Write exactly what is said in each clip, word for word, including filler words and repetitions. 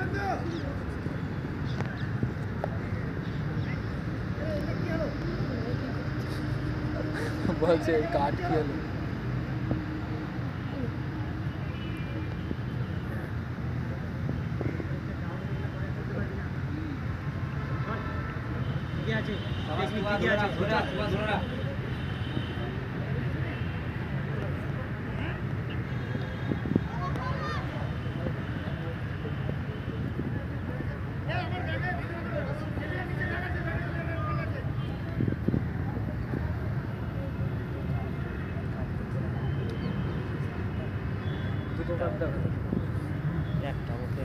বলছে কাট কি হলো ঠিকই আছে ঠিকই আছে ধরা ধরা একটা ওকে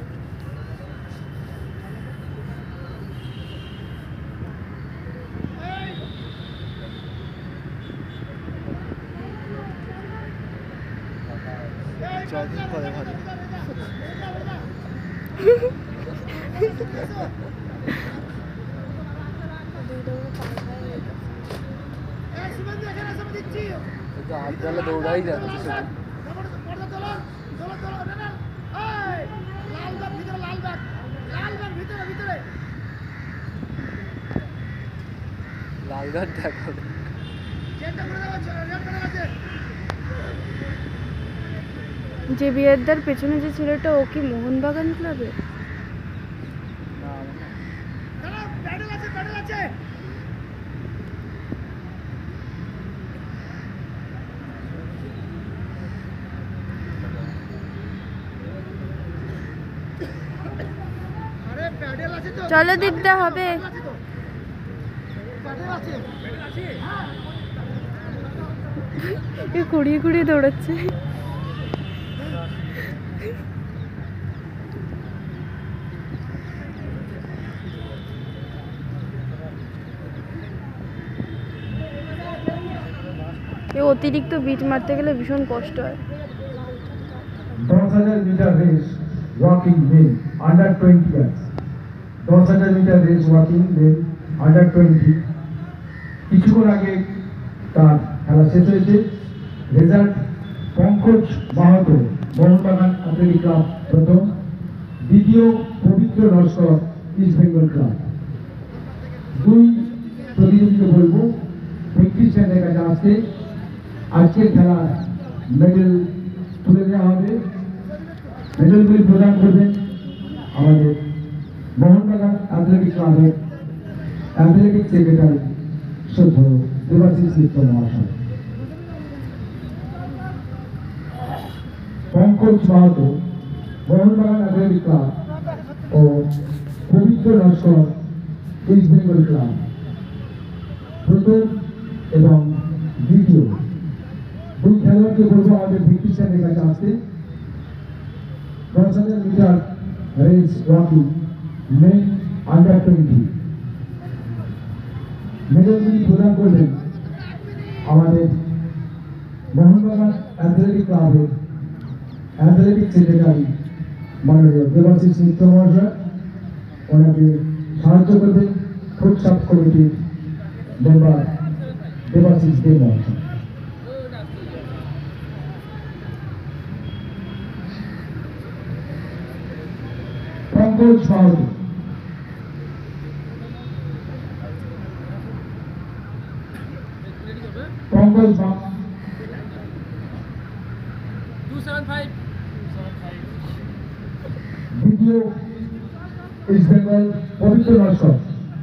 জগিং করে ভালো আপনারা দৌড়াই যাচ্ছে শুধু লালঘাট দেখো যে বিয়েরদার পেছনে যে ছেলেটা ও কি মোহনবাগান ক্লাবে? চলো দেখতে হবে কুড়িয়ে কুড়িয়ে দৌড়াচ্ছে অতিরিক্ত বিট মারতে গেলে ভীষণ কষ্ট হয়। দশ হাজার metre race walking men under twenty years দশ হাজার metre race walking men under twenty কিছুক্ষণ আগে তার খেলা শেষ হয়েছে। Result Pankaj Mahato Mohun Bagan athletic club প্রথম, দ্বিতীয় পবিত্র নস্কর ইস্ট বেঙ্গল ক্লাব। দুই প্রতিযোগীকে বলবো প্র্যাকটিস সেন্টারের কাছে আসতে। আজকের খেলার মেডেল তুলে দেওয়া হবে। মেডেলগুলি প্রদান করবেন আমাদের মোহনবাগান অ্যাথলেটিক ক্লাবের অ্যাথলেটিক সেক্রেটারি শ্রদ্ধেয় দেবাশিস মিত্র মহাশয়। পঙ্কজ মাহাতো মোহনবাগান অ্যাথলেটিক ক্লাব ও পবিত্র নস্কর ইস্ট বেঙ্গল ক্লাব প্রথম এবং দ্বিতীয়। দুই খেলোয়াড়কে বলবো আমাদের ব্রিটিশ সেন্টারের কাছে আসতে। দশ হাজার metre race walking men under twenty মেডেলগুলি প্রদান করবেন আমাদের মোহনবাগান অ্যাথলেটিক ক্লাবের অ্যাথলেটিক সেক্রেটারি মাননীয় দেবাশিস মিত্র মহাশয়। ওনাকে সাহায্য করবেন ফুড সাব কমিটির মেম্বার দেবাশিস দে মহাশয়। পঙ্কজ মাহাতো পঙ্কজ দ্বিতীয় ইস্ট বেঙ্গল পবিত্র নস্কর।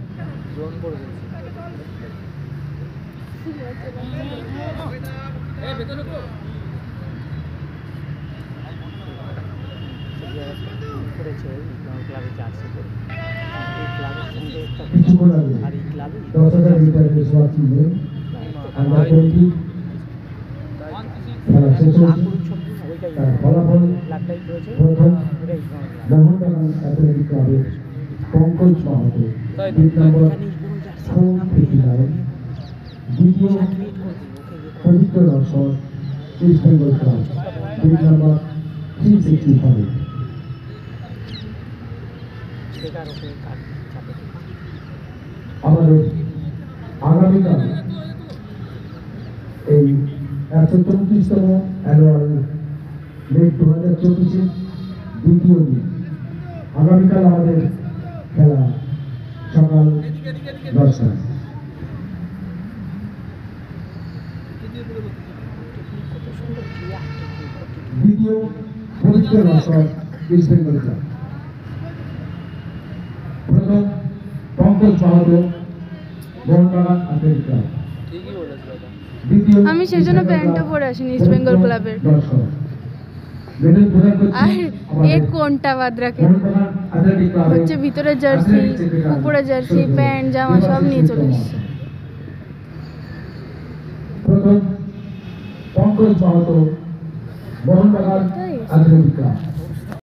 কিছুক্ষণ আগে দশ হাজার metre race walking men under twenty খেলা শেষ হয়েছে। তার ফলাফল প্রথম মোহনবাগান অ্যাথলেটিক ক্লাবের Pankaj Mahato bib number four fifty nine, দ্বিতীয় Pabitra Naskar East Bengal club bib number three sixty five. আমাদের আগামীকাল এই একশো চৌত্রিশতম অ্যানুয়াল মেট দু হাজার চব্বিশের দ্বিতীয় দিন আগামীকাল আমাদের খেলা সকাল দশটায়। দ্বিতীয় পবিত্র দর্শক ইস্ট বেঙ্গল ক্লাব। প্রথম পঙ্কজ মাহাতো মোহনবাগান অ্যাথলেটিক ক্লাব। ঠিকই বলেছে দাদা। দ্বিতীয় আমি সেজন্য ইস্ট বেঙ্গল প্যান্টটা ক্লাব, পরে আসিনি ইস্ট বেঙ্গল পবিত্র ক্লাবের। দর্শক। মেডেল প্রদান করছি আর এ আমাদের কোনটা বাদ রাখে মোহনবাগান অ্যাথলেটিক ক্লাবের হচ্ছে ভিতরে জার্সি, অ্যাথলেটিক সেক্রেটারি উপরে জার্সি, সদস্য প্যান্ট, জামা সব নিয়ে চলে এসেছে। প্রথম পঙ্কজ মাহাতো মোহনবাগান তাই? Athletic club.